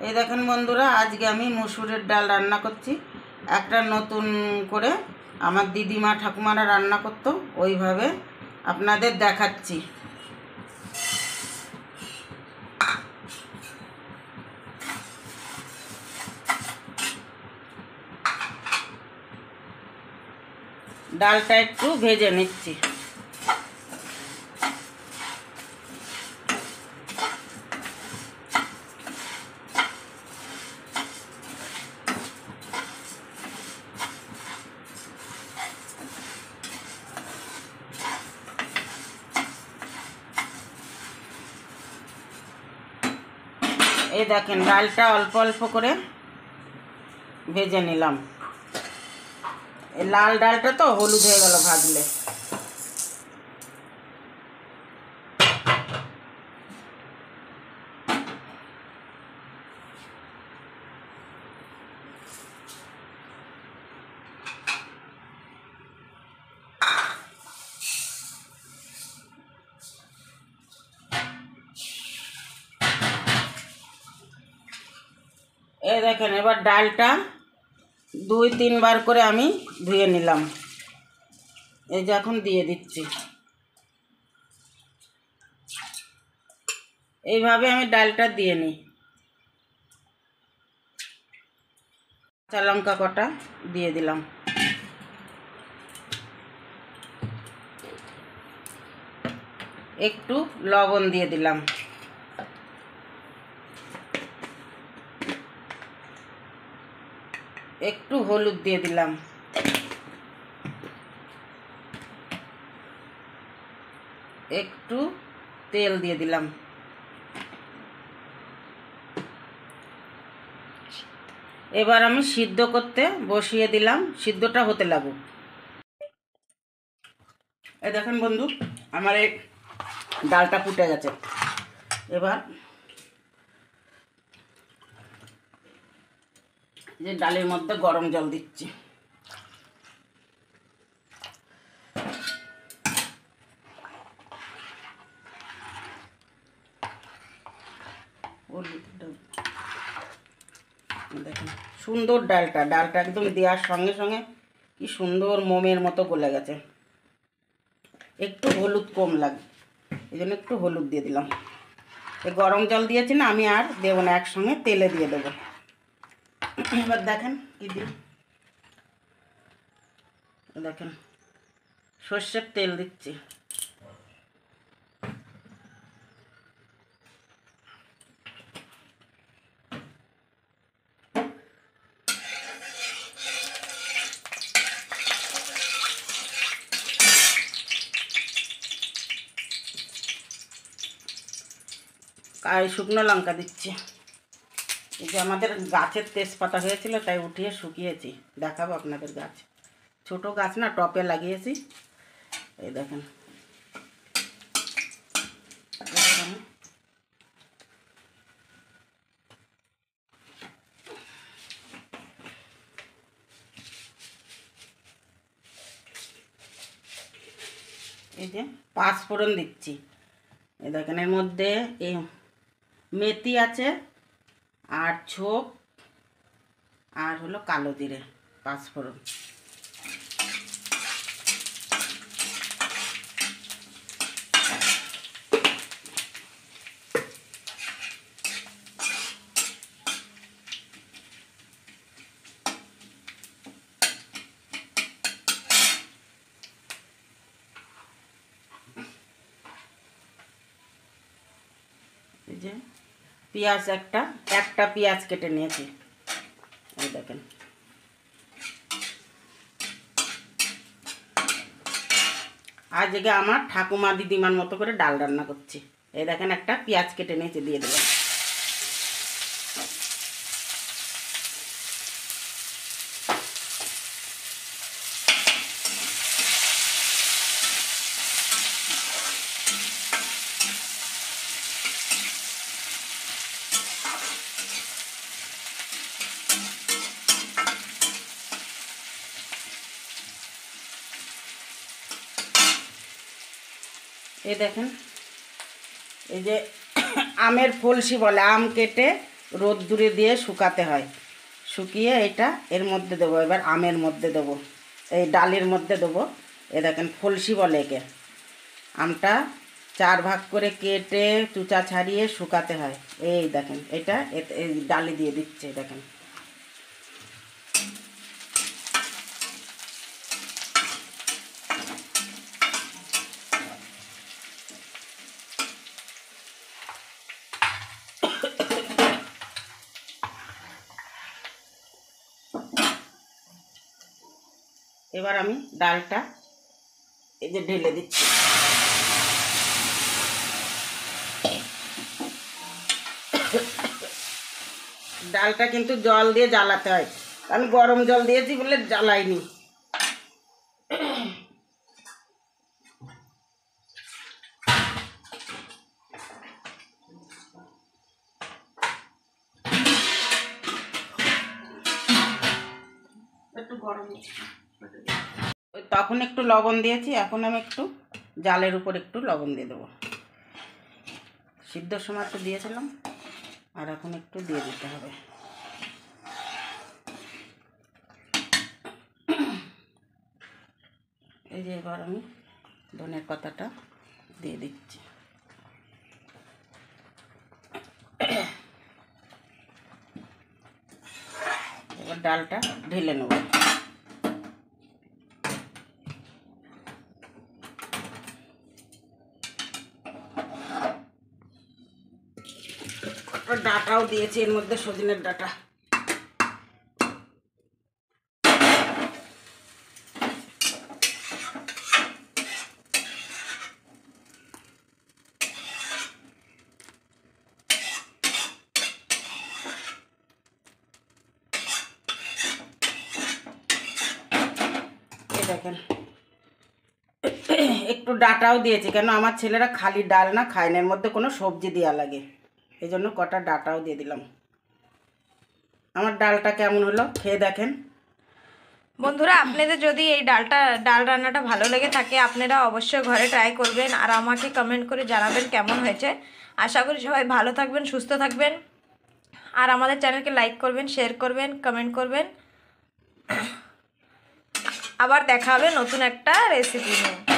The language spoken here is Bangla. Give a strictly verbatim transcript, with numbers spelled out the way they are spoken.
এই দেখেন বন্ধুরা, আজকে আমি মসুরের ডাল রান্না করছি। একটা নতুন করে আমার দিদিমা ঠাকুমারা রান্না করতো, ওইভাবে আপনাদের দেখাচ্ছি। ডালটা একটু ভেজে নিচ্ছি। এই দেখেন ডালটা অল্প অল্প করে ভেজে নিলাম। এই লাল ডালটা তো হলুদ হয়ে গেল ভাজলে। এই দেখেন এবার ডালটা দুই তিনবার করে আমি ধুয়ে নিলাম। এই যে এখন দিয়ে দিচ্ছি। এইভাবে আমি ডালটা দিয়ে নিই। কাঁচা লঙ্কা কটা দিয়ে দিলাম। একটু লবণ দিয়ে দিলাম। একটু হলুদ দিয়ে দিলাম। একটু তেল দিয়ে দিলাম। এবার আমি সিদ্ধ করতে বসিয়ে দিলাম, সিদ্ধটা হতে লাগুক। এই দেখেন বন্ধু, আমার এই ডালটা ফুটে গেছে। এবার যে ডালের মধ্যে গরম জল দিচ্ছি। দেখেন সুন্দর ডালটা ডালটা একদম দেওয়ার সঙ্গে সঙ্গে কি সুন্দর মোমের মতো গলে গেছে। একটু হলুদ কম লাগে, এই জন্য একটু হলুদ দিয়ে দিলাম। এই গরম জল দিয়েছি না, আমি আর দেবো না, একসঙ্গে তেলে দিয়ে দেবো। এবার দেখেন কি দিই, দেখেন সর্ষের তেল দিচ্ছি। আর শুকনো লঙ্কা দিচ্ছি। এই যে আমাদের গাছের তেজপাতা হয়েছিল, তাই উঠিয়ে শুকিয়েছি, দেখাবো আপনাদের। গাছ ছোট গাছ না, টপে লাগিয়েছি। এই দেখেন এই যে পাঁচ ফোড়ন দিচ্ছি। এই দেখেন এর মধ্যে এই মেথি আছে, আর ছোপ, আর হলো কালো জিরে, পাঁচ ফোড়ন। এই যে পেঁয়াজ একটা একটা পেঁয়াজ কেটে নিয়েছি। এই দেখেন আজকে আমার ঠাকুমা দিদিমার মতো করে ডাল রান্না করছি। এই দেখেন একটা পেঁয়াজ কেটে নিয়েছি, দিয়ে দেবেন। এই দেখেন এই যে আমের ফলসি বলে, আম কেটে রোদ্দুরে দিয়ে শুকাতে হয়। শুকিয়ে এটা এর মধ্যে দেবো, এবার আমের মধ্যে দেবো, এই ডালের মধ্যে দেবো। এ দেখেন ফলসি বলে একে। আমটা চার ভাগ করে কেটে চুচা ছাড়িয়ে শুকাতে হয়। এই দেখেন এটা এই ডালে দিয়ে দিচ্ছে দেখেন। এবার আমি ডালটা এই যে ঢেলে দিচ্ছি। ডালটা কিন্তু জল দিয়ে জ্বালাতে হয়, আমি গরম জল দিয়েছি বলে জ্বালাইনি। একটু গরম তখন একটু লবণ দিয়েছি, এখন আমি একটু জালের উপর একটু লবণ দিয়ে দেবো। সিদ্ধর সময় একটু দিয়েছিলাম, আর এখন একটু দিয়ে দিতে হবে। এই যে এবার আমি ধনের পাতাটা দিয়ে দিচ্ছি। এবার ডালটা ঢেলে নেব। ডাটাও দিয়েছি এর মধ্যে, সজনের ডাটা। দেখেন একটু ডাটাও দিয়েছি, কেন আমার ছেলেরা খালি ডাল না খায় না, এর মধ্যে কোনো সবজি দেওয়া লাগে, এই জন্য কটা ডাটাও দিয়ে দিলাম। আমার ডালটা কেমন হলো খেয়ে দেখেন বন্ধুরা। আপনাদের যদি এই ডালটা ডাল রান্নাটা ভালো লেগে থাকে আপনারা অবশ্যই ঘরে ট্রাই করবেন, আর আমাকে কমেন্ট করে জানাবেন কেমন হয়েছে। আশা করি সবাই ভালো থাকবেন, সুস্থ থাকবেন, আর আমাদের চ্যানেলকে লাইক করবেন, শেয়ার করবেন, কমেন্ট করবেন। আবার দেখা হবে নতুন একটা রেসিপি নিয়ে।